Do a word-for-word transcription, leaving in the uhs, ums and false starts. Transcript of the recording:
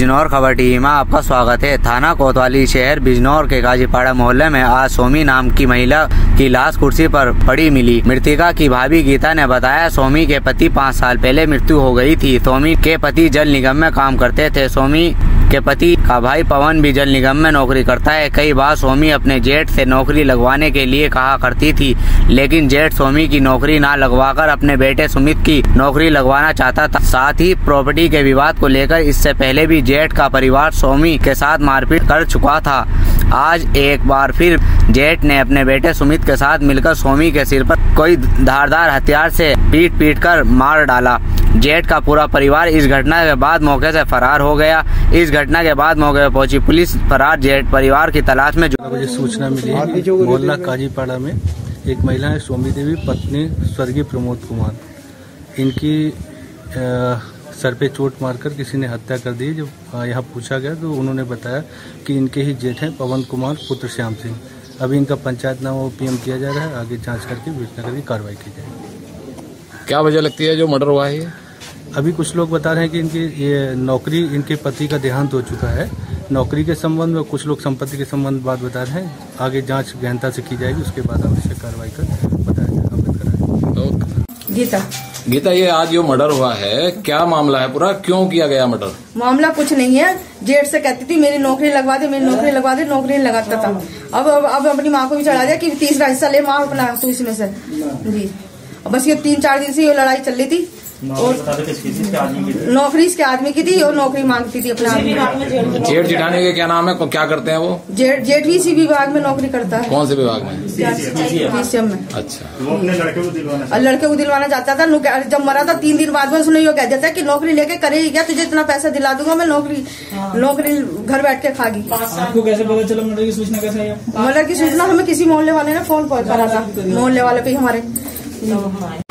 बिजनौर खबर टीवी में आपका स्वागत है। थाना कोतवाली शहर बिजनौर के गाजीपाड़ा मोहल्ले में आज सोमी नाम की महिला की लाश कुर्सी पर पड़ी मिली। मृतिका की भाभी गीता ने बताया, सोमी के पति पाँच साल पहले मृत्यु हो गई थी। सोमी के पति जल निगम में काम करते थे। सोमी के पति का भाई पवन भी जल निगम में नौकरी करता है। कई बार सोमी अपने जेठ से नौकरी लगवाने के लिए कहा करती थी, लेकिन जेठ सोमी की नौकरी ना लगवाकर अपने बेटे सुमित की नौकरी लगवाना चाहता था। साथ ही प्रॉपर्टी के विवाद को लेकर इससे पहले भी जेठ का परिवार सोमी के साथ मारपीट कर चुका था। आज एक बार फिर जेठ ने अपने बेटे सुमित के साथ मिलकर सोमी के सिर पर कोई धारदार हथियार से पीट पीट कर मार डाला। जेठ का पूरा परिवार इस घटना के बाद मौके से फरार हो गया। इस घटना के बाद मौके पर पहुंची पुलिस फरार जेठ परिवार की तलाश में मुझे सूचना मिली मोहल्ला काजीपाड़ा में एक महिला है, सोमी देवी, पत्नी स्वर्गीय प्रमोद कुमार। इनकी आ, सर पे चोट मारकर किसी ने हत्या कर दी। जब यहाँ पूछा गया तो उन्होंने बताया कि इनके ही जेठ हैं पवन कुमार पुत्र श्याम सिंह। अभी इनका पंचायतनामा पीएम किया जा रहा है। आगे जांच करके विवेचना करके कार्रवाई की जाएगी। क्या वजह लगती है जो मर्डर हुआ है? अभी कुछ लोग बता रहे हैं कि इनकी ये नौकरी, इनके पति का देहांत हो चुका है। नौकरी के संबंध में कुछ लोग संपत्ति के संबंध बात बता रहे हैं। आगे जांच गहनता से की जाएगी, उसके बाद आवश्यक कार्रवाई कर बताया जाएगा। गीता गीता, ये आज जो मर्डर हुआ है, क्या मामला है पूरा? क्यों किया गया मर्डर? मामला कुछ नहीं है। जेठ से कहती थी मेरी नौकरी लगवा दे, मेरी नौकरी लगवा दे, नौकरी नहीं लगाता था। अब अब, अब अपनी माँ को भी चढ़ा दिया कि तीसरा हिस्सा ले माँ अपना, तो इसमें से जी बस ये तीन चार दिन से ये लड़ाई चल रही थी। और नौकरी इसके आदमी की थी और नौकरी मांगती थी अपने आदमी। जेठ जिठानी के क्या नाम है, क्या करते हैं वो? जेठ जेठ भी इसी विभाग में नौकरी करता है। कौन से विभाग में? पीसीएम में। अच्छा। वो अपने लड़के को दिलवाना लड़के को दिलवाना चाहता था। जब मरा था तीन दिन बाद में उसने ये कह दिया था कि नौकरी लेके करेगी क्या, तुझे इतना पैसा दिला दूंगा मैं, नौकरी नौकरी घर बैठ के खागी। आपको कैसे पता चला मर्डर की सूचना? कैसे आई? मर्डर की सूचना हमें किसी मोहल्ले वाले ने फोन करा था, मोहल्ले वाले पे हमारे।